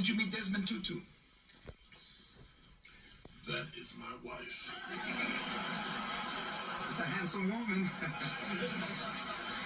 Did you meet Desmond Tutu? That is my wife. It's a handsome woman.